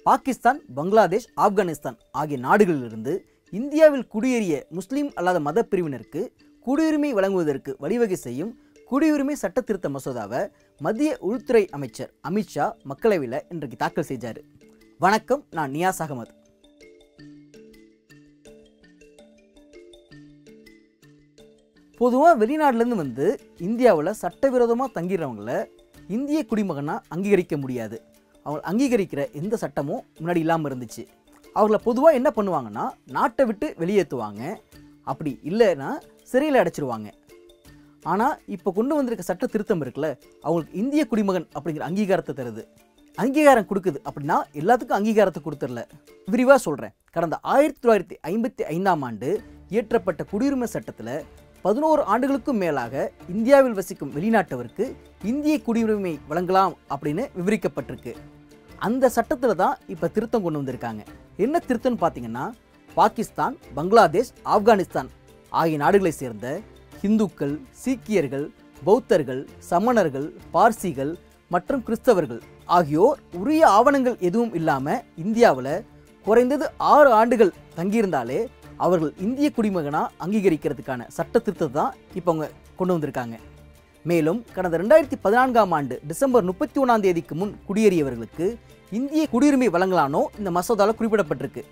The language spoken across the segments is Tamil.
பாகிஸ்தான், பங்களாதேஷ், ஆப்கானிஸ்தான் ஆகிய நாடுகளிலிருந்து இந்தியாவில் குடியேறிய முஸ்லீம் அல்லாத மத பிரிவினருக்கு குடியுரிமை வழங்குவதற்கு வழிவகை செய்யும் குடியுரிமை சட்ட திருத்த மசோதாவை மத்திய உள்துறை அமைச்சர் அமித்ஷா மக்களவையில் இன்றைக்கு தாக்கல் செஞ்சார். வணக்கம், நான் நியாஸ் அகமது. பொதுவாக வெளிநாட்டிலேருந்து வந்து இந்தியாவில் சட்டவிரோதமாக தங்கிடுறவங்கள இந்திய குடிமகனாக அங்கீகரிக்க முடியாது. அவங்க அங்கீகரிக்கிற எந்த சட்டமும் முன்னாடி இல்லாமல் இருந்துச்சு. அவங்கள பொதுவாக என்ன பண்ணுவாங்கன்னா நாட்டை விட்டு வெளியேற்றுவாங்க, அப்படி இல்லைன்னா சிறையில் அடைச்சிருவாங்க. ஆனால் இப்போ கொண்டு வந்திருக்க சட்ட திருத்தம் இருக்குல்ல, அவங்களுக்கு இந்திய குடிமகன் அப்படிங்கிற அங்கீகாரத்தை தருது. அங்கீகாரம் கொடுக்குது அப்படின்னா எல்லாத்துக்கும் அங்கீகாரத்தை கொடுத்துடல. விரிவாக சொல்கிறேன். கடந்த 1955ஆம் ஆண்டு இயற்றப்பட்ட குடியுரிமை சட்டத்தில் 11 ஆண்டுகளுக்கும் மேலாக இந்தியாவில் வசிக்கும் வெளிநாட்டவருக்கு இந்திய குடியுரிமை வழங்கலாம் அப்படின்னு விவரிக்கப்பட்டிருக்கு. அந்த சட்டத்தில் தான் இப்போ திருத்தம் கொண்டு வந்திருக்காங்க. என்ன திருத்தம்னு பார்த்தீங்கன்னா, பாகிஸ்தான், பங்களாதேஷ், ஆப்கானிஸ்தான் ஆகிய நாடுகளை சேர்ந்த இந்துக்கள், சீக்கியர்கள், பௌத்தர்கள், சமணர்கள், பார்சிகள் மற்றும் கிறிஸ்தவர்கள் ஆகியோர் உரிய ஆவணங்கள் எதுவும் இல்லாமல் இந்தியாவில் குறைந்தது 6 ஆண்டுகள் தங்கியிருந்தாலே அவர்கள் இந்திய குடிமகனாக அங்கீகரிக்கிறதுக்கான சட்ட திருத்தத்தை தான் இப்போ அவங்க கொண்டு வந்திருக்காங்க. மேலும் கடந்த 2014ஆம் ஆண்டு டிசம்பர் 31ஆம் தேதிக்கு முன் குடியேறியவர்களுக்கு இந்திய குடியுரிமை வழங்கலானோ இந்த மசோதாவில் குறிப்பிடப்பட்டிருக்கு.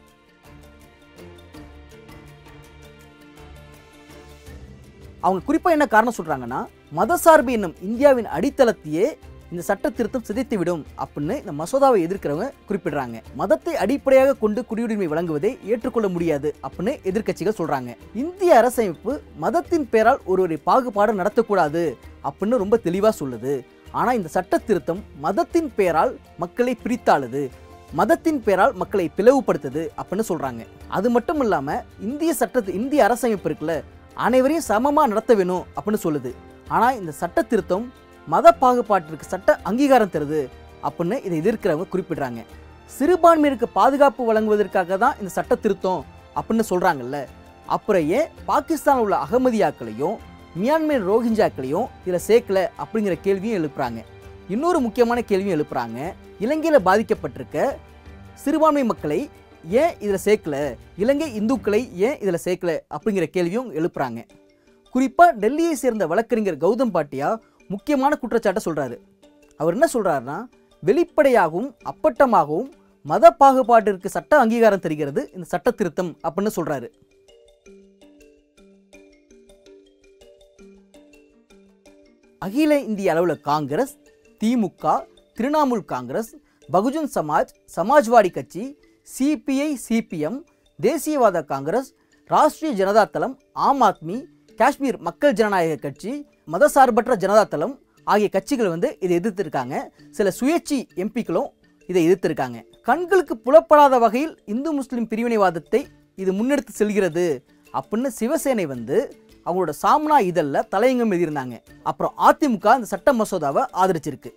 அவங்க குறிப்பாக என்ன காரணம் சொல்கிறாங்கன்னா, மதசார்பு என்னும் இந்தியாவின் அடித்தளத்தையே இந்த சட்ட திருத்தம் சிதைத்துவிடும் அப்படின்னு இந்த மசோதாவை எதிர்க்கிறவங்க குறிப்பிடுறாங்க. மதத்தை அடிப்படையாக கொண்டு குடியுரிமை வழங்குவதை ஏற்றுக்கொள்ள முடியாது அப்படின்னு எதிர்க்கட்சிகள் சொல்றாங்க. இந்திய அரசமைப்பு மதத்தின் பெயரால் ஒருவரை பாகுபாடு நடத்தக்கூடாது அப்படின்னு ரொம்ப தெளிவாக சொல்லுது. ஆனால் இந்த சட்ட திருத்தம் மதத்தின் பெயரால் மக்களை பிரித்தாளுது, மதத்தின் பெயரால் மக்களை பிளவுபடுத்துது அப்படின்னு சொல்றாங்க. அது மட்டும் இல்லாமல் இந்திய அரசமைப்பு இருக்குல்ல, அனைவரையும் சமமாக நடத்த வேணும் அப்படின்னு சொல்லுது. ஆனால் இந்த சட்ட திருத்தம் மத பாகுபாட்டிற்கு சட்ட அங்கீகாரம் தருது அப்படின்னு இதை எதிர்க்கிறவங்க குறிப்பிடுறாங்க. சிறுபான்மையினருக்கு பாதுகாப்பு வழங்குவதற்காக தான் இந்த சட்ட திருத்தம் அப்படின்னு சொல்றாங்கல்ல, அப்புறம் ஏன் பாகிஸ்தானில் உள்ள அகமதியாக்களையும் மியான்மர் ரோஹிஞ்சாக்களையும் இதில் சேர்க்கல அப்படிங்கிற கேள்வியும் எழுப்புறாங்க. இன்னொரு முக்கியமான கேள்வியும் எழுப்புறாங்க. இலங்கையில் பாதிக்கப்பட்டிருக்க சிறுபான்மை மக்களை ஏன் இதில் சேர்க்கல, இலங்கை இந்துக்களை ஏன் இதில் சேர்க்கல அப்படிங்கிற கேள்வியும் எழுப்புறாங்க. குறிப்பாக டெல்லியை சேர்ந்த வழக்கறிஞர் கௌதம் பாட்டியா முக்கியமான குற்றச்சாட்டை சொல்றாரு. அவர் என்ன சொல்றாருன்னா, வெளிப்படையாகவும் அப்பட்டமாகவும் மத பாகுபாட்டிற்கு சட்ட அங்கீகாரம் தருகிறது இந்த சட்ட திருத்தம் அப்படின்னு சொல்றாரு. அகில இந்திய அளவில் காங்கிரஸ், திமுக, திரிணாமுல் காங்கிரஸ், பகுஜன் சமாஜ், சமாஜ்வாடி கட்சி, சிபிஐ, சிபிஎம், தேசியவாத காங்கிரஸ், ராஷ்டிரிய ஜனதா தளம், ஆம் ஆத்மி, காஷ்மீர் மக்கள் ஜனநாயக கட்சி, மதசார்பற்ற ஜனதா தளம் ஆகிய கட்சிகள் இதை எதிர்த்திருக்காங்க. சில சுயேட்சை எம்பிக்களும் இதை எதிர்த்திருக்காங்க. கண்களுக்கு புலப்படாத வகையில் இந்து முஸ்லிம் பிரிவினைவாதத்தை இது முன்னெடுத்து செல்கிறது அப்படின்னு சிவசேனை அவங்களோட சாம்னா இதழில் தலையங்கம் எழுதியிருந்தாங்க. அப்புறம் அதிமுக இந்த சட்ட மசோதாவை ஆதரிச்சிருக்கு.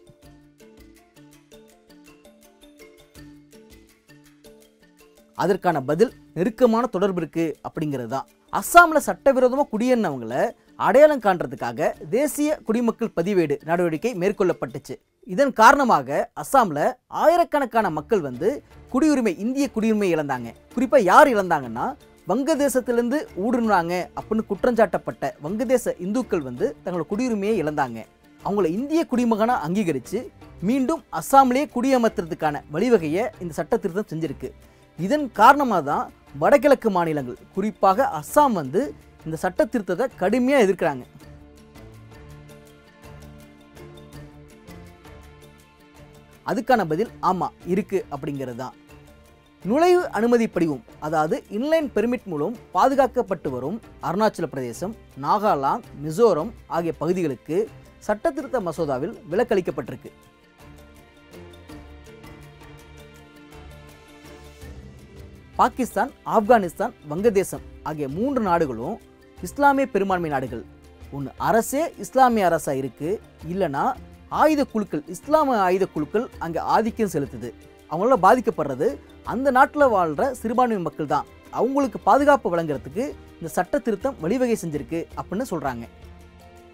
அதற்கான பதில் நெருக்கமான தொடர்பு இருக்கு அப்படிங்கிறது தான். அஸ்ஸாமில் சட்டவிரோதமாக குடியேறினவங்களை அடையாளம் காண்றதுக்காக தேசிய குடிமக்கள் பதிவேடு நடவடிக்கை மேற்கொள்ளப்பட்டுச்சு. இதன் காரணமாக அஸ்ஸாமில் ஆயிரக்கணக்கான மக்கள் இந்திய குடியுரிமை இழந்தாங்க. குறிப்பாக யார் இழந்தாங்கன்னா, வங்கதேசத்திலிருந்து ஊடுருவாங்க அப்படின்னு குற்றஞ்சாட்டப்பட்ட வங்கதேச இந்துக்கள் தங்களோட குடியுரிமையை இழந்தாங்க. அவங்கள இந்திய குடிமகனாக அங்கீகரித்து மீண்டும் அஸ்ஸாமிலேயே குடியமர்த்துறதுக்கான வழிவகையை இந்த சட்ட திருத்தம் செஞ்சிருக்கு. இதன் காரணமாக தான் வடகிழக்கு மாநிலங்கள், குறிப்பாக அஸ்ஸாம் இந்த சட்ட திருத்தத்தை கடுமையாக எதிர்க்கிறாங்க. அதுக்கான பதில் ஆமா இருக்கு அப்படிங்கிறது தான். நுழைவு அனுமதி படிவம், அதாவது இன்லைன் பெர்மிட் மூலம் பாதுகாக்கப்பட்டு வரும் அருணாச்சல பிரதேசம், நாகாலாந்து, மிசோரம் ஆகிய பகுதிகளுக்கு சட்ட திருத்த மசோதாவில் விலக்களிக்கப்பட்டிருக்கு. பாகிஸ்தான், ஆப்கானிஸ்தான், வங்கதேசம் ஆகிய 3 நாடுகளும் இஸ்லாமிய பெரும்பான்மை நாடுகள். ஒன்று அரசே இஸ்லாமிய அரசாக இருக்கு, இல்லைனா ஆயுத குழுக்கள், இஸ்லாமிய ஆயுத குழுக்கள் அங்கே ஆதிக்கம் செலுத்துது. அவங்களால பாதிக்கப்படுறது அந்த நாட்டில் வாழ்கிற சிறுபான்மை மக்கள் தான். அவங்களுக்கு பாதுகாப்பு வழங்குறதுக்கு இந்த சட்ட திருத்தம் வழிவகை செஞ்சிருக்கு அப்படின்னு சொல்றாங்க.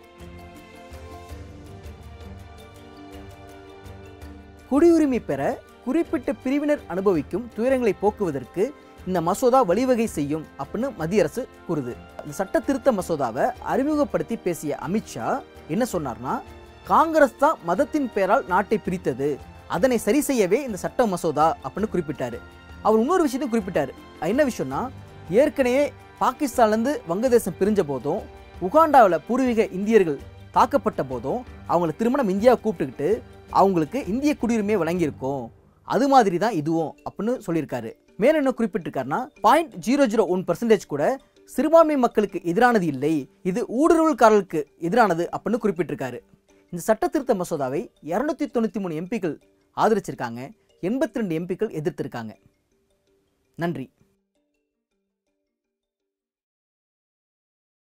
குடியுரிமை பெற குறிப்பிட்ட பிரிவினர் அனுபவிக்கும் துயரங்களை போக்குவதற்கு இந்த மசோதா வழிவகை செய்யும் அப்படின்னு மத்திய அரசு கூறுது. இந்த சட்ட திருத்த மசோதாவை அறிமுகப்படுத்தி பேசிய அமித்ஷா என்ன சொன்னார்னா, காங்கிரஸ் தான் மதத்தின் பெயரால் நாட்டை பிரித்தது, அதனை சரி செய்யவே இந்த சட்ட மசோதா அப்படின்னு குறிப்பிட்டாரு. அவர் இன்னொரு விஷயத்தையும் குறிப்பிட்டாரு. என்ன விஷயம்னா, ஏற்கனவே பாகிஸ்தான்லேருந்து வங்கதேசம் பிரிஞ்ச போதும், உகாண்டாவில் பூர்வீக இந்தியர்கள் தாக்கப்பட்ட போதும் அவங்களை திருமணம் இந்தியாவை கூப்பிட்டுக்கிட்டு அவங்களுக்கு இந்திய குடியுரிமையை வழங்கியிருக்கோம், அது மாதிரி தான் இதுவும் அப்படின்னு சொல்லியிருக்காரு. மேலும் என்ன குறிப்பிட்டிருக்காருன்னா, 0.001% கூட சிறுபான்மை மக்களுக்கு எதிரானது இல்லை, இது ஊடுருவல்காரர்களுக்கு எதிரானது அப்படின்னு குறிப்பிட்டிருக்காரு. இந்த சட்ட திருத்த மசோதாவை 293 எம்பிக்கள் ஆதரிச்சிருக்காங்க, 82 எம்பிக்கள் எதிர்த்திருக்காங்க. நன்றி.